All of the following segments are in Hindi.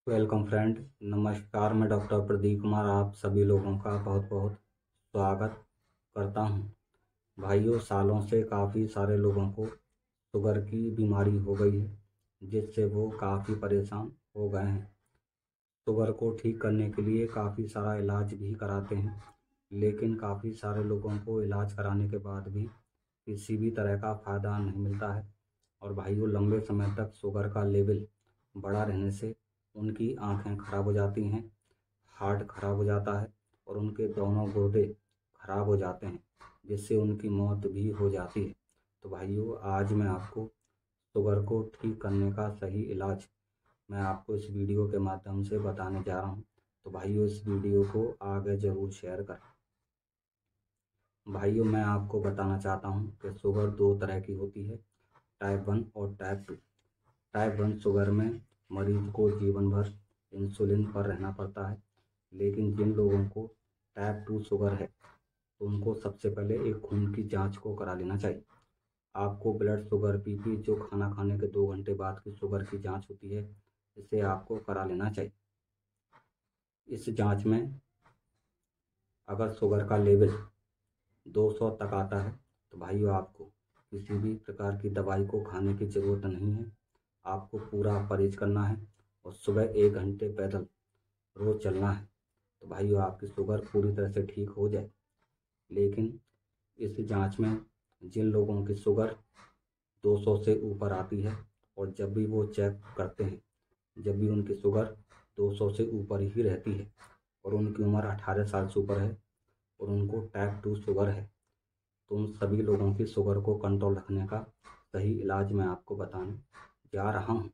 Welcome friend. नमस्कार, मैं डॉक्टर प्रदीप कुमार आप सभी लोगों का बहुत बहुत स्वागत करता हूं। भाइयों, सालों से काफ़ी सारे लोगों को शुगर की बीमारी हो गई है, जिससे वो काफ़ी परेशान हो गए हैं। शुगर को ठीक करने के लिए काफ़ी सारा इलाज भी कराते हैं, लेकिन काफ़ी सारे लोगों को इलाज कराने के बाद भी किसी भी तरह का फ़ायदा नहीं मिलता है। और भाइयों, लंबे समय तक शुगर का लेवल बढ़ा रहने से उनकी आंखें खराब हो जाती हैं, हार्ट खराब हो जाता है और उनके दोनों गुर्दे खराब हो जाते हैं, जिससे उनकी मौत भी हो जाती है। तो भाइयों, आज मैं आपको शुगर को ठीक करने का सही इलाज मैं आपको इस वीडियो के माध्यम से बताने जा रहा हूँ। तो भाइयों, इस वीडियो को आगे ज़रूर शेयर करें। भाइयों, मैं आपको बताना चाहता हूँ कि शुगर दो तरह की होती है, टाइप 1 और टाइप 2। टाइप 1 शुगर में मरीज को जीवन भर इंसुलिन पर रहना पड़ता है, लेकिन जिन लोगों को टाइप 2 शुगर है तो उनको सबसे पहले एक खून की जांच को करा लेना चाहिए। आपको ब्लड शुगर पीपी, जो खाना खाने के 2 घंटे बाद की शुगर की जांच होती है, इसे आपको करा लेना चाहिए। इस जांच में अगर शुगर का लेवल 200 तक आता है तो भाइयों, आपको किसी भी प्रकार की दवाई को खाने की ज़रूरत नहीं है। आपको पूरा परहेज करना है और सुबह 1 घंटे पैदल रोज़ चलना है। तो भाइयों, आपकी शुगर पूरी तरह से ठीक हो जाए। लेकिन इस जांच में जिन लोगों की शुगर 200 से ऊपर आती है और जब भी वो चेक करते हैं, जब भी उनकी शुगर 200 से ऊपर ही रहती है और उनकी उम्र 18 साल से ऊपर है और उनको टाइप 2 शुगर है, तो उन सभी लोगों की शुगर को कंट्रोल रखने का सही इलाज मैं आपको बताने जा रहा हूँ।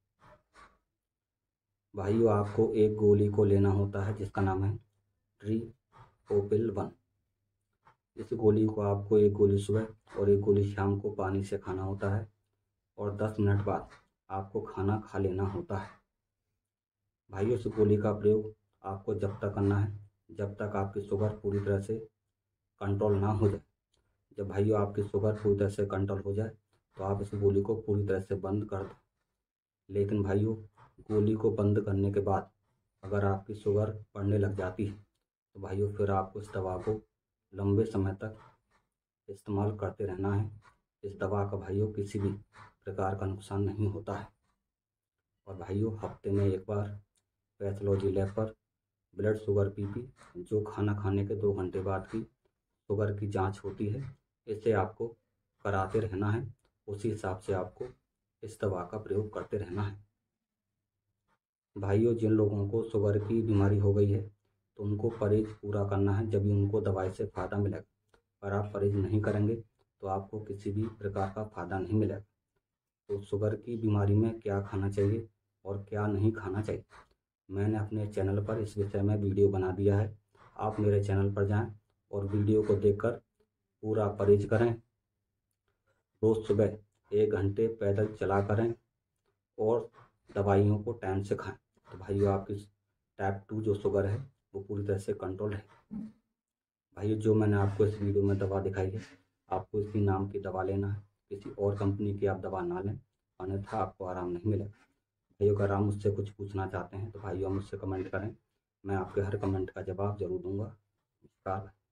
भाइयों, आपको एक गोली को लेना होता है जिसका नाम है ट्रीओपिल 1। इस गोली को आपको एक गोली सुबह और एक गोली शाम को पानी से खाना होता है और 10 मिनट बाद आपको खाना खा लेना होता है। भाइयों, इस गोली का प्रयोग आपको जब तक करना है जब तक आपकी शुगर पूरी तरह से कंट्रोल ना हो जाए। जब भाइयों आपकी शुगर पूरी तरह से कंट्रोल हो जाए तो आप इस गोली को पूरी तरह से बंद कर दें। लेकिन भाइयों, गोली को बंद करने के बाद अगर आपकी शुगर बढ़ने लग जाती है तो भाइयों फिर आपको इस दवा को लंबे समय तक इस्तेमाल करते रहना है। इस दवा का भाइयों किसी भी प्रकार का नुकसान नहीं होता है। और भाइयों, हफ्ते में एक बार पैथोलॉजी लैब पर ब्लड शुगर पीपी, जो खाना खाने के 2 घंटे बाद की शुगर की जांच होती है, इसे आपको कराते रहना है। उसी हिसाब से आपको इस दवा का प्रयोग करते रहना है। भाइयों, जिन लोगों को शुगर की बीमारी हो गई है तो उनको परहेज पूरा करना है, जब भी उनको दवाई से फ़ायदा मिलेगा। अगर आप परहेज नहीं करेंगे तो आपको किसी भी प्रकार का फ़ायदा नहीं मिलेगा। तो शुगर की बीमारी में क्या खाना चाहिए और क्या नहीं खाना चाहिए, मैंने अपने चैनल पर इस विषय में वीडियो बना दिया है। आप मेरे चैनल पर जाएं और वीडियो को देखकर पूरा परहेज करें। रोज़ सुबह 1 घंटे पैदल चला करें और दवाइयों को टाइम से खाएं। तो भाइयों, आपकी टाइप 2 जो शुगर है वो पूरी तरह से कंट्रोल है। भाइयों, जो मैंने आपको इस वीडियो में दवा दिखाई है, आपको इसी नाम की दवा लेना है। किसी और कंपनी की आप दवा ना लें, अन्यथा आपको आराम नहीं मिलेगा। भाइयों, अगर आप मुझसे कुछ पूछना चाहते हैं तो भाइयों मुझसे कमेंट करें, मैं आपके हर कमेंट का जवाब ज़रूर दूंगा। नमस्कार।